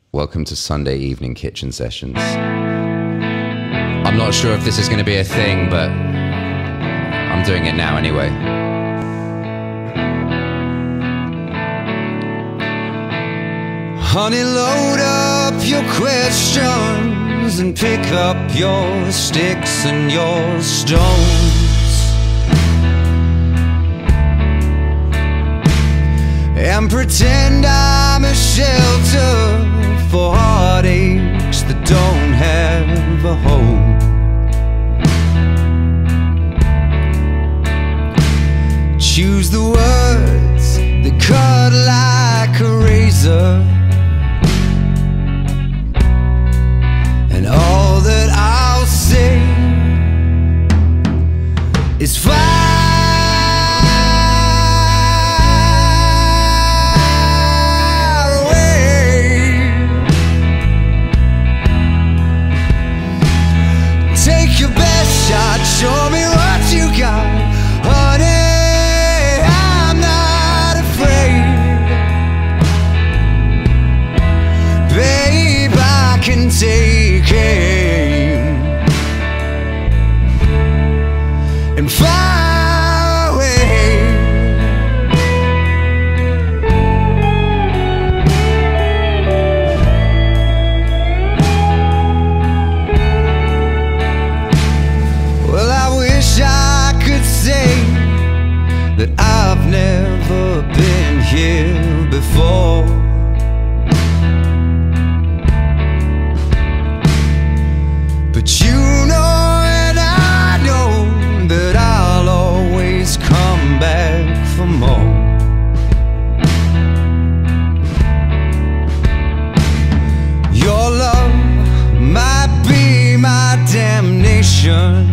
Welcome to Sunday evening kitchen sessions. I'm not sure if this is going to be a thing, but I'm doing it now anyway. Honey, load up your questions and pick up your sticks and your stones, and pretend I'm a shelter for heartaches that don't have a home. Choose the words that cut like a razor, and all that I'll say is fine. Show me what you got, honey, I'm not afraid. Babe, I can take aim and fly away. Well, I wish I could say that I've never been here before, but you know and I know that I'll always come back for more. Your love might be my damnation,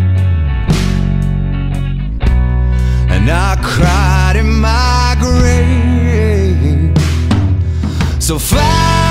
and I cried in my grave. So fly